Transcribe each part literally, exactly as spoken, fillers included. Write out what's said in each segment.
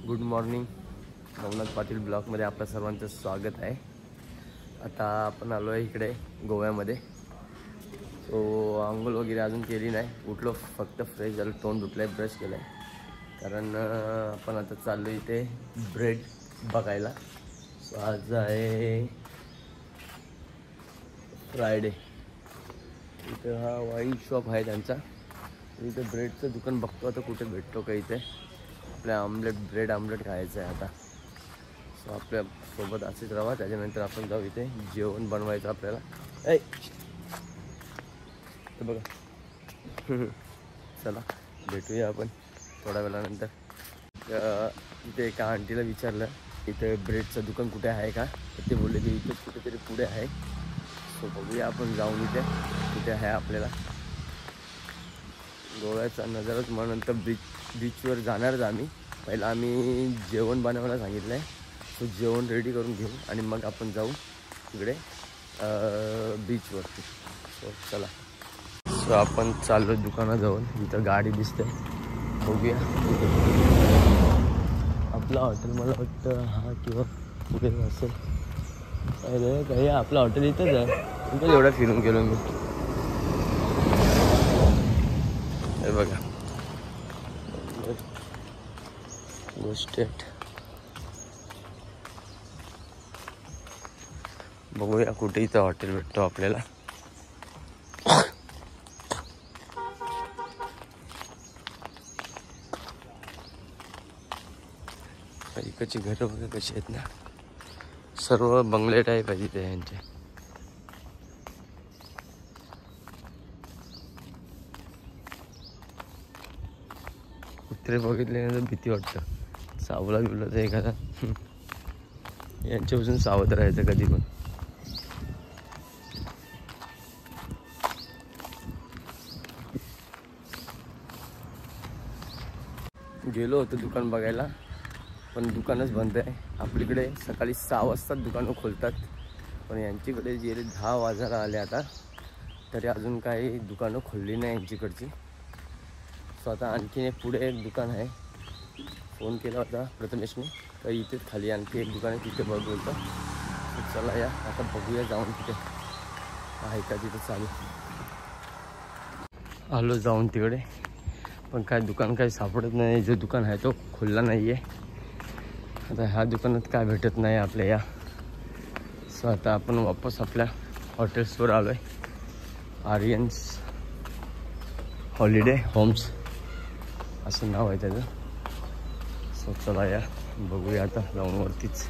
Good morning. Navnath Patil ब्लॉगमध्ये आपल्या सर्वांचं स्वागत आहे. आता आपण आलो आहे इकडे गोव्यामध्ये. सो आंघोळ वगैरे अजून केली नाही, उठलो फक्त फ्रेश झालं, तोंड धुतलं आहे, ब्रश केलं आहे. कारण आपण आता चाललो इथे ब्रेड बघायला. सो आज आहे फ्रायडे. इथं हा वाईन शॉप आहे त्यांचा. इथं ब्रेडचं दुकान बघतो आता कुठे भेटतो का. इथे आपल्या आमलेट ब्रेड आमलेट खायचं आहे आता. सो आपल्या सोबत असेच राहा. त्याच्यानंतर आपण जाऊ इथे जेवण बनवायचं आपल्याला. ऐ बघा चला भेटूया आपण थोड्या वेळानंतर. इथे एका आंटीला विचारलं इथे ब्रेडचं दुकान कुठे आहे का, तर ते बोलले की इथे कुठेतरी पुढे आहे. सो बघूया आपण जाऊन इथे कुठे आहे आपल्याला. गोव्याचा नजाराच म्हणून बीच बीचवर जाणारच आम्ही. पहिला आम्ही जेवण बनवायला सांगितलं आहे. सो जेवण रेडी करून घेऊ आणि मग आपण जाऊ तिकडे बीचवरती. सो चला. सो आपण चाललो दुकानाजवळ. इथं गाडी दिसते, बघूया. आपला हॉटेल मला वाटतं हा किंवा कुठे असेल. अरे काही आपलं हॉटेल इथंच आहे. इथं एवढा फिरून गेलो मी. हे बघा गोस्टेट. बघूया कुठे इथं हॉटेल भेटतो आपल्याला. इकडची घरं बघा कशी आहेत ना, सर्व बंगले टाईप आहे इथे यांचे. कुत्रे बघितल्यानंतर भीती वाटतं. सावला बिवला तर एखादा यांच्यापासून सावध राहायचं कधी पण. गेलो होतो दुकान बघायला, पण दुकानच बंद आहे. आपल्याकडे सकाळी सहा वाजता दुकानं खोलतात, पण यांच्याकडे गेले दहा वाजायला आले आता, तरी अजून काही दुकानं खोलली नाही यांच्याकडची. सो आता आणखीन एक पुढे एक दुकान आहे. फोन केला होता प्रथमेशने, तर इथेच खाली आणखी एक दुकान आहे, तिथे बघ बोलतं. चला या आता बघूया जाऊन तिथे आहे का तिथे चालू. आलो जाऊन तिकडे, पण काय दुकान काही सापडत नाही. जो दुकान आहे तो खुल्ला नाही आहे. आता ह्या दुकानात काय भेटत नाही आपल्या या. सो आता आपण वापस आपल्या हॉटेल्सवर आलो आहे. आर्यन्स हॉलिडे होम्स असं नाव आहे त्याचं. सो चला या बघूया आता जाऊन वरतीच.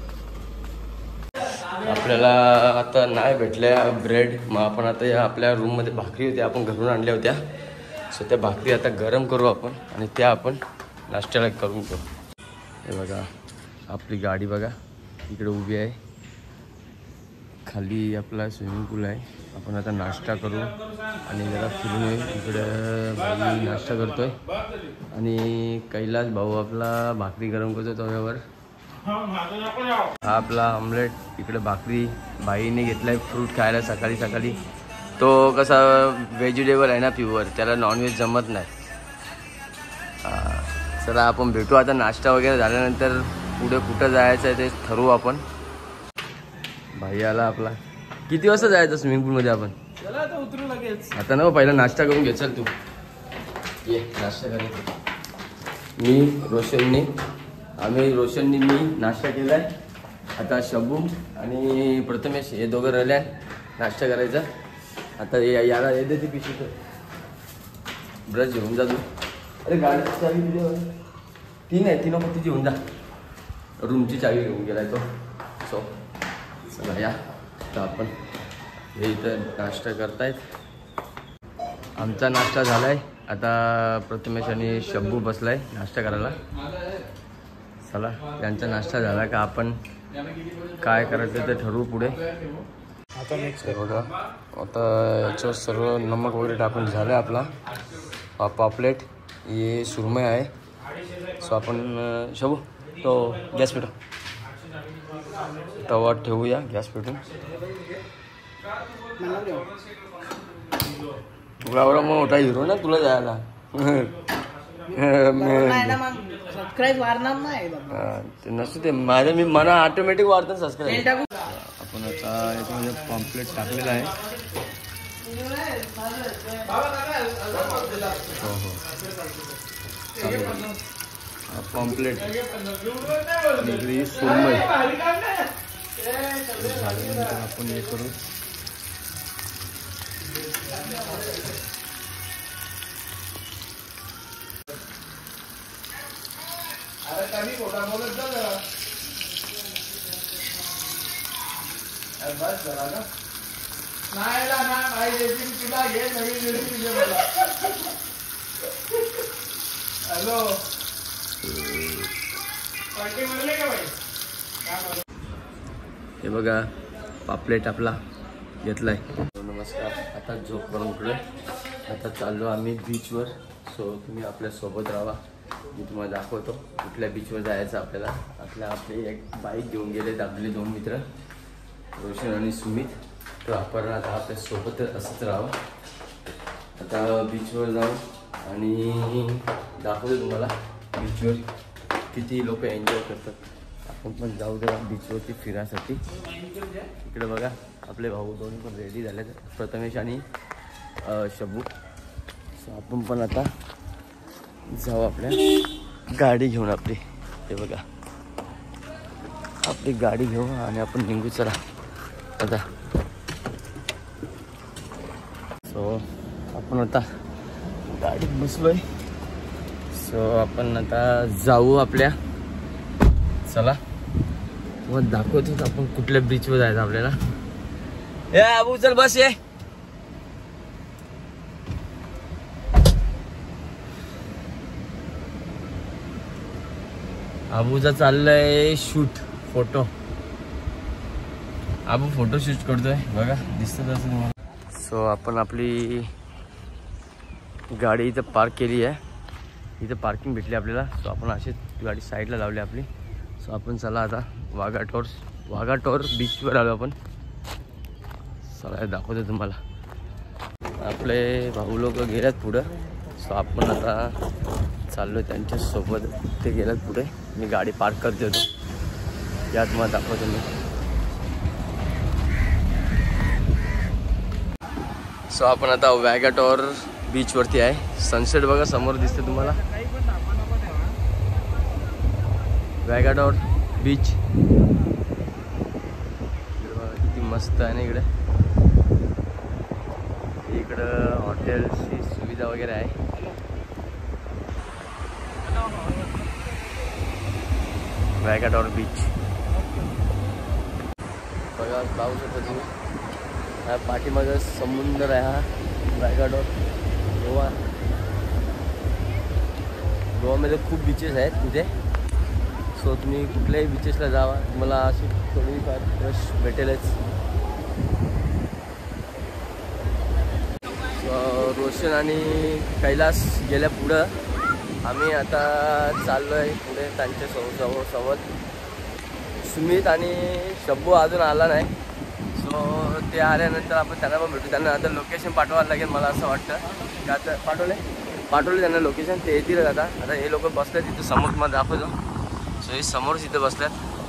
आपल्याला आता नाही भेटल्या ब्रेड. मग आपण आता या आपल्या रूममध्ये भाकरी होत्या, आपण घरून आणल्या होत्या. सो त्या भाकरी आता गरम करू आपण आणि त्या आपण नाश्त्याला करून घेऊ. हे बघा आपली गाडी बघा इकडे उभी आहे. खाली आपला स्विमिंग पूल आहे. आपण आता नाश्ता करू आणि जरा फिरून येऊ. इकडं भाई नाश्ता करतोय आणि कैलास भाऊ आपला भाकरी गरम करतोय तव्यावर. हा आपला ऑमलेट. इकडे भाकरी बाईने घेतलाय फ्रूट खायला सकाळी सकाळी. तो कसा व्हेजिटेबल आहे ना प्युअर, त्याला नॉनव्हेज जमत नाही. चला आपण भेटू आता. नाश्ता वगैरे झाल्यानंतर पुढे कुठं जायचं आहे ते ठरवू आपण. भाई आला आपला. किती वाजता जायचं स्विमिंग पूलमध्ये आपण? चला आता उतरू लगेच. आता ना पहिला नाश्ता करून घे. चल तू ये नाश्ता करायचं. मी रोशननी आम्ही रोशननी मी नाश्ता केला आहे. आता शंभू आणि प्रथमेश हे दोघं राहिले नाश्ता करायचा. आता याला येते ती पिशवी तर ब्रश घेऊन जा तू. अरे गाडीची चावी दिली ती नाही, ती नको तिची घेऊन जा. रूमची चावी घेऊन गेलाय तो. सो चला या तर आपण हे इथं नाश्ता करतायत. आमचा नाश्ता झाला आहे. आता प्रथमेश आणि शंभू बसलाय नाश्ता करायला. चला त्यांचा नाश्ता झाला का आपण काय करायचं ते ठरवू पुढे. आता नेक्स्ट बघा आता याच्यावर सर्व नमक वगैरे टाकून झालं आपला पापलेट. हे सुरमई आहे. सो आपण शंभू तो गॅस पेटव. तवा ठेवूया गॅस पेटून. तुला एवढा मोठा हिरो ना तुला जायला. सबस्क्राईब वाढणार नाही बाबा. ते नसतं ते माझ्या मी मला ऑटोमॅटिक वाढतं सबस्क्राईब. आपण आता याच्यामध्ये पॉम्पलेट टाकलेला आहे. हो हो पॉम्पलेट निगडी सुरमई झाल्यानंतर आपण हे करू. हॅलो हे बघा पापलेट आपला घेतलाय. नमस्कार. आता झोप करून उठलोय. आता चाललो आम्ही बीचवर. सो तुम्ही आपल्या सोबत राहा. मी तुम्हाला दाखवतो कुठल्या बीचवर जायचं आपल्याला. आपल्या आपले एक बाईक घेऊन गेलेत आपले दोन मित्र रोशन आणि सुमित. तर आपण आता आपल्या सोबत असंच राहावं. आता बीचवर जाऊ आणि दाखवतो तुम्हाला बीचवर किती लोक एन्जॉय करतात. आपण पण जाऊ जरा बीचवरती फिरायसाठी. इकडे बघा आपले भाऊ दोन्ही पण रेडी झाले, प्रथमेश आणि शब्बू. सो आपण पण आता जाऊ आपल्या गाडी घेऊन आपली. हे बघा आपली गाडी घेऊ आणि आपण निघू चला आता. सो आपण आता गाडीत बसलोय. सो आपण आता जाऊ आपल्या. चला मग दाखवतोच आपण कुठल्या बीचवर जायचं आपल्याला. ए अबू चल बस ये. अबूचा चाललंय shoot photo. Abu photo shoot करतोय बघा दिसत असं तुम्हाला. सो आपण आपली गाडी इथं पार्क केली आहे. इथं पार्किंग भेटली आपल्याला. सो आपण अशीच गाडी साईडला लावली आपली. सो आपण चला आता वाघाटोर वाघाटोर बीचवर आलो आपण. चला दाखवतो तुम्हाला. आपले भाऊ लोक गेल्यात पुढं. सो आपण आता चाललो त्यांच्यासोबत. ते गेल्यात पुढे. मी गाडी पार्क करते होतो यात मला दाखवतो मी. सो आपण आता वाघाटोर बीचवरती आहे. सनसेट बघा समोर दिसते तुम्हाला. वाघाटोर बीच किती मस्त आहे ना इकडे. इकडं हॉटेलची सुविधा वगैरे आहे. वाघाटोर बीच बघा पाहू शकता तुम्ही. हा पाठीमागं समुद्र आहे. हा वाघाटोर गोवा. गोवामध्ये खूप बीचेस आहेत तिथे. सो तुम्ही कुठल्याही बीचेसला जावा तुम्हाला अशी थोडीफार फ्रेश भेटेलच. सो रोशन आणि कैलास गेल्या पुढं. आम्ही आता चाललो आहे पुढे त्यांच्या सोबत सोबत. सुमित आणि शब्बू अजून आला नाही. सो ते आल्यानंतर आपण त्यांना पण भेटू. त्यांना आता लोकेशन पाठवायला लागेल मला असं वाटतं. का तर पाठवले पाठवले त्यांना लोकेशन. ते येतीलच आता. आता हे लोक बसले तिथं समोर तुम्हाला दाखवतो. सो हे समोरच इथं बसल्यात.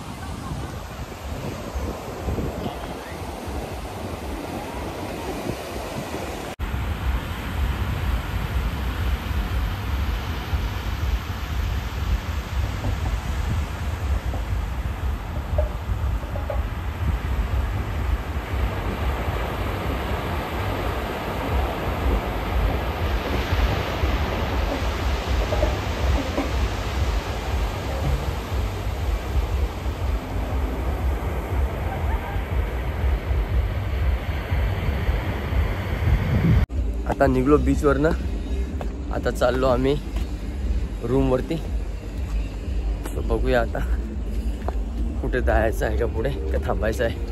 आता निघलो बीचवरनं. आता चाललो आम्ही रूमवरती. सो बघूया आता कुठे जायचं आहे का पुढे का थांबायचं आहे.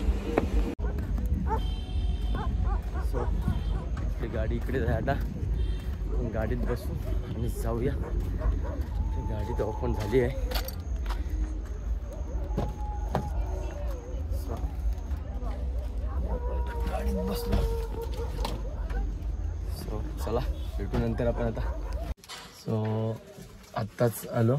सो आपली गाडी इकडेच आहे. आता गाडीत बसू आणि जाऊया. गाडी तर ओपन झाली आहे. गाडीत बसलो. सो चला भेटू नंतर आपण आता. सो आत्ताच आलो,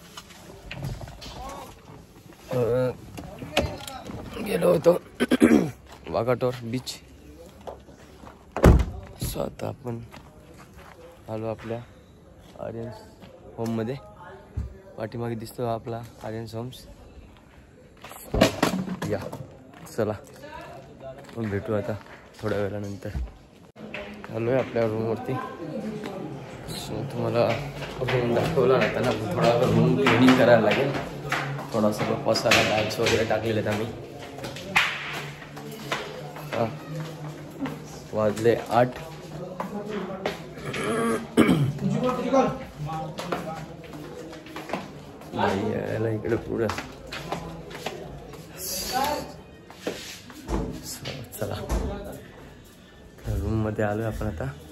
गेलो होतो वाघाटोर बीच. सो आता आपण आलो आपल्या आर्यन्स होममध्ये. पाठीमागे दिसतो आपला आर्यन्स होम्स. सो या चला आपण भेटू आता थोड्या वेळानंतर. आलो आहे आपल्या रूमवरती. सो तुम्हाला रूम दाखवला ना, त्यांना थोडा रूम क्लिनिंग करायला लागेल. थोडासा पसारा लाईट्स वगैरे टाकलेले आहेत आम्ही. वाजले आठ. यायला इकडे पुढं. चला रूम मध्ये आलोय आपण आता.